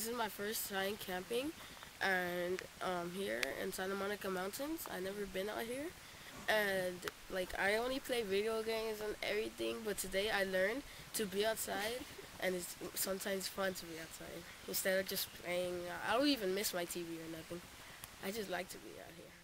this is my first time camping, and here in Santa Monica Mountains. I never been out here, and like I only play video games and everything. But today I learned to be outside, and it's sometimes fun to be outside instead of just playing. I don't even miss my TV or nothing. I just like to be out here.